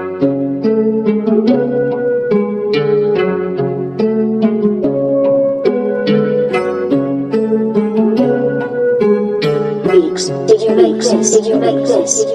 Did you make this?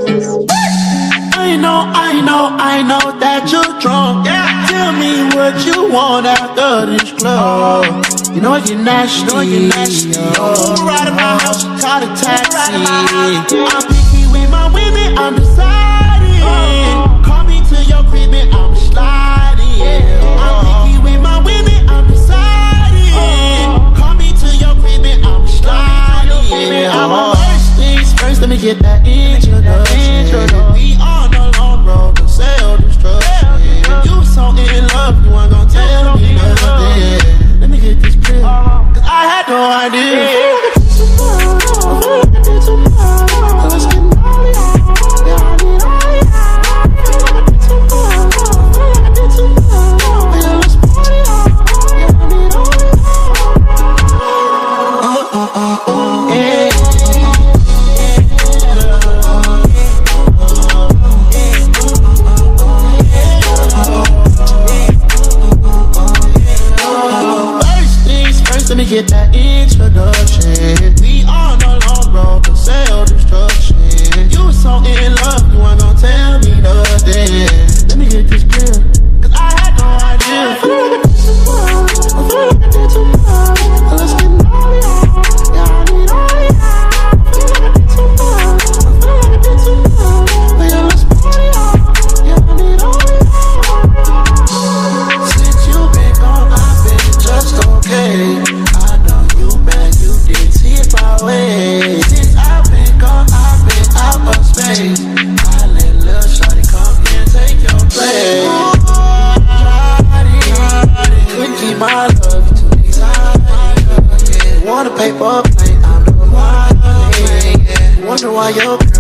I know that you're drunk. Yeah. Tell me what you want after this club. You know you're national. Right at my house, call a taxi. I'm picky with my women, I'm deciding. Call me to your crib and I'm sliding. I'm picky with my women, I'm deciding. Call me to your crib and I'm sliding. I'm first, let me get that introduction. We on the long road to self-destruction. You was so in love, you weren't gonna tell me nothing. Let me get this clear, cause I had no idea. Get that introduction. We on the long road to self-destruction. You was so in love, you weren't gonna tell me nothing. Let me get this clear, cause I had no idea. I feel like I did too much. I feel like I did too much. Let's get naughty. Yeah, I need all of you. I feel like I did too much. I feel like I did too much. Yeah, let's party on. Yeah, I need all of you. Since you been gone, I've been just okay. Since I've been gone, I've been out of space. I let little shawty come and take your place. Couldn't keep my love to the side. Want a paper plane, I'm the one. Wonder why you're